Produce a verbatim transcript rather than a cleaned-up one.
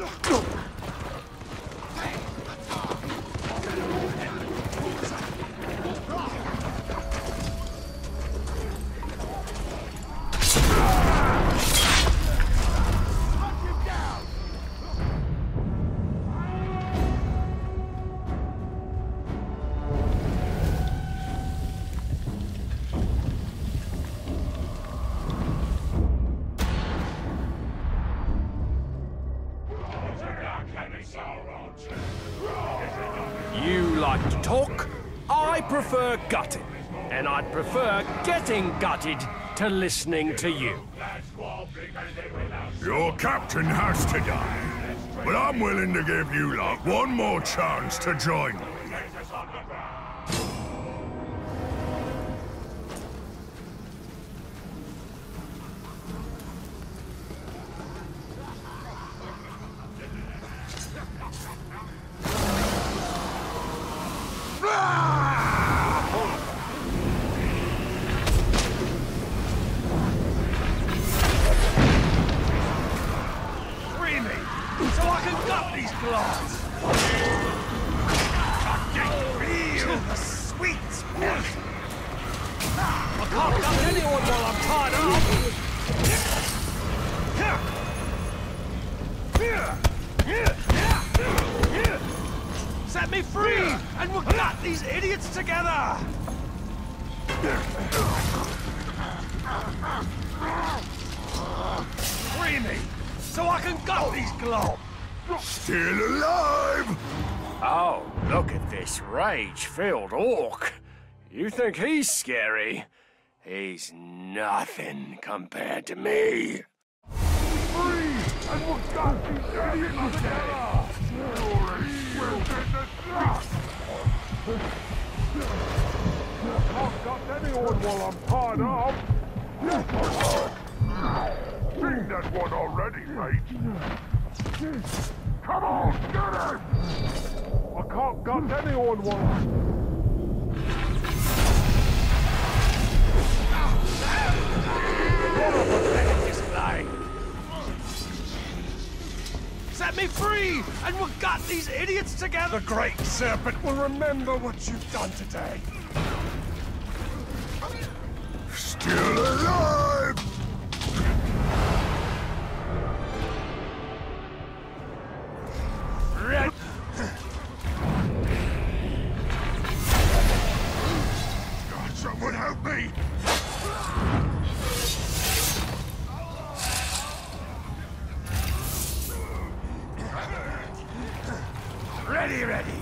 You like to talk? I prefer gutting. And I'd prefer getting gutted to listening to you. Your captain has to die, but I'm willing to give you lot one more chance to join me. So I can gut these glass. I can feel the sweet smell. I can't gut anyone while I'm tied up. Set me free, and we'll gut these idiots together. Free me, so I can gut these globs. Still alive! Oh, look at this rage-filled orc. You think he's scary? He's nothing compared to me. Free! And we'll gut these idiots together! We'll get the trust! Can't gut anyone while I'm tied up! Seen that one already, mate! Come on, get him! I can't gut anyone while Set me free, and we'll gut these idiots together. The Great Serpent will remember what you've done today. Still alive! God, someone help me! Ready, ready.